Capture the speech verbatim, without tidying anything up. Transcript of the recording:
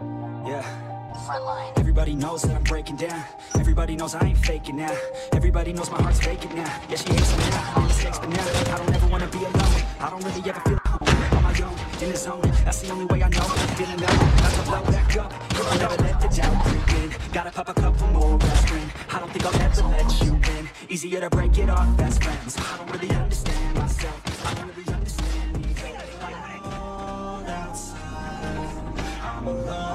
Yeah. Frontline. Everybody knows that I'm breaking down. Everybody knows I ain't faking now. Everybody knows my heart's vacant now. Yeah, she hates me now, made mistakes, but now I don't ever wanna be alone. I don't really ever feel at home. On my own, in the zone, that's the only way I know. Feeling low, about to blow back up. I'll never let the doubt creep in. Gotta pop a couple more aspirin. I don't think I'll ever let you in. Easier to break it off best friends. I don't really understand myself. I don't really understand me. I'm outside, I'm alone.